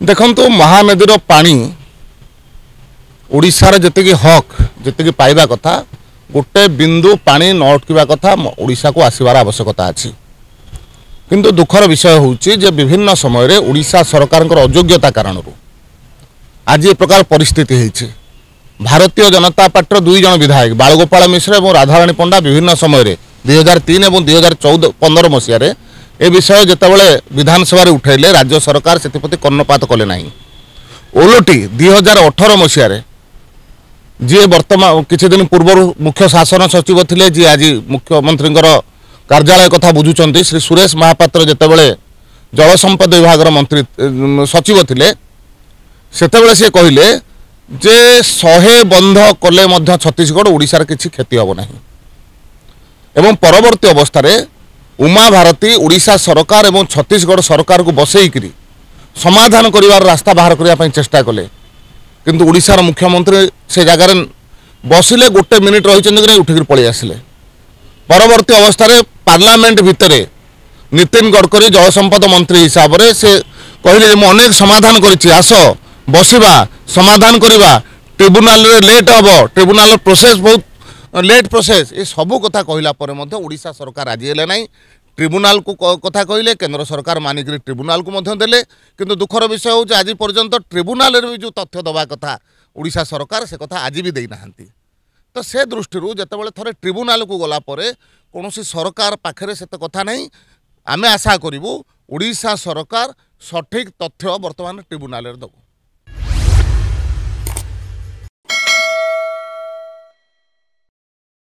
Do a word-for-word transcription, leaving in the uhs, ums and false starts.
देखंतु महानदीर पानी ओडिशार जेतिकी हक जेतिकी पाइबा कथा गोटे बिंदु पानी न अटकिबा कथा ओडिशा को आसबार आवश्यकता अछि। किंतु दुखर विषय होउछि जे विभिन्न समय रे ओडिशा सरकार अयोग्यता कारण आज ए प्रकार परिस्थिति होइछि। भारतीय जनता पार्टी दुई जन विधायक बालगोपाल मिश्र और राधाराणी पंडा विभिन्न समय रे दुई हजार तीन और दुई हजार चौदह पंद्रह मसीह ए विषय जितेबाला विधानसभा उठाइले राज्य सरकार से कर्णपात कले ना। ओलटी दुई हजार अठर मसीह जी बर्तमान किछि दिन पूर्व मुख्य शासन सचिव थिले जी आज मुख्यमंत्री कार्यालय कथा बुझुचंती श्री सुरेश महापात्र जितेबाला जल संपद विभाग मंत्री सचिव थिले सेतेबाला से कहले जे शहे बंध कले मध्य छत्तीसगढ़ ओडिशार किछि क्षति हबो नाही। एवं परवर्ती अवस्था उमा भारती ओडिशा सरकार और छत्तीसगढ़ सरकार को बसईकरी समाधान करिवार रास्ता बाहर करने चेष्टा कले किंतु ओडिशार मुख्यमंत्री से जगार बसिले गोटे मिनिट रही उठिक पलि आसिले। परवर्ती अवस्था पार्लियामेंट भितर नितिन गडकरी जल संपद मंत्री हिसाब से कहले मु अनेक समाधान करिछि आस बसिबा समाधान करिबा ट्रिब्यूनल रे लेट हबो ट्रिब्यूनल प्रोसेस बहुत लेट प्रोसेस ये सबू कथा कहला ओडिशा सरकार राजी हेले नहीं। ट्रिब्यूनल को कथा कहले केंद्र सरकार मानिक ट्रिब्यूनल को देले किंतु दुखर विषय हो आज पर्यंत ट्रिब्यूनल भी जो तथ्य दबा कथा ओडिशा सरकार से कथा आज भी देना। तो से दृष्टि जितेबाला थरे ट्रिब्यूनल को गला कौन सरकार पाखे से कथा नहीं। आमे आशा करूँ ओडिशा सरकार सठिक तथ्य बर्तमान ट्रिब्यूनल दब।